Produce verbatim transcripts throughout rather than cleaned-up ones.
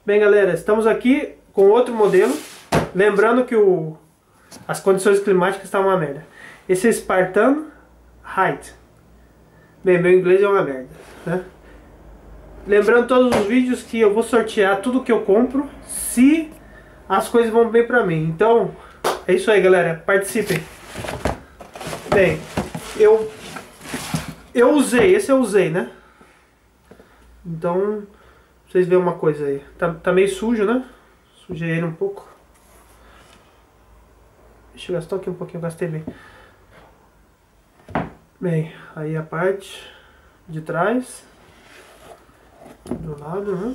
Bem, galera, estamos aqui com outro modelo. Lembrando que o, as condições climáticas estão uma merda. Esse é Spartan Height. Bem, meu inglês é uma merda, né? Lembrando todos os vídeos que eu vou sortear tudo que eu compro, se as coisas vão bem pra mim. Então, é isso aí, galera. Participem. Bem, eu eu usei, esse eu usei, né? Então, vocês veem uma coisa aí. Tá, tá meio sujo, né? Sujei ele um pouco. Deixa eu gastar aqui um pouquinho, gastei bem. Bem, aí a parte de trás, do lado, né?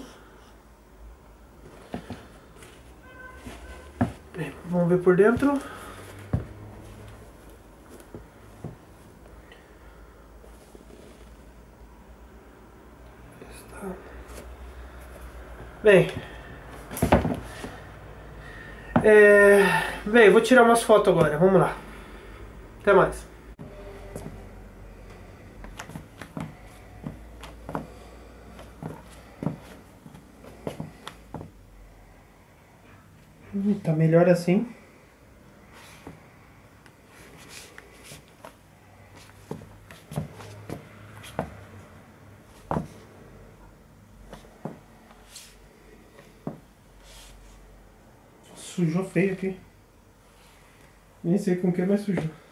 Bem, vamos ver por dentro. Bem, é... bem, vou tirar umas fotos agora, vamos lá. Até mais. Hum, tá melhor assim. Sujou feio aqui. Nem sei com o que, mas sujou.